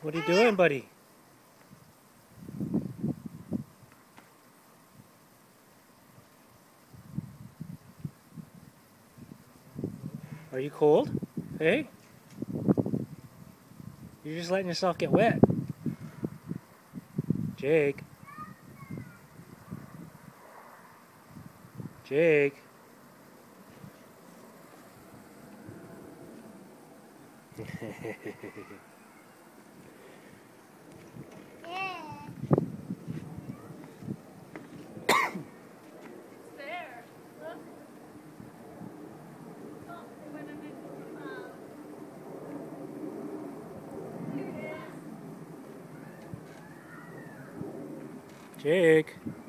What are you doing, buddy? Are you cold? Hey? You're just letting yourself get wet. Jake. Jake. Jake.